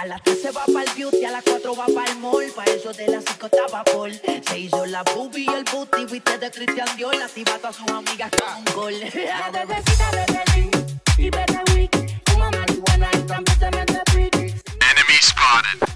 A las 3 se va pa'l beauty, a las 4 va pa'l mall. Pa' eso de las 5 estaba Paul. Se hizo la boobie y el booty, viste de Christian Dior. Activa a todas sus amigas con un gol. La bebecita de Berlín y Bebe Week. Fuma marihuana y también se mete freak. Enemy spotted.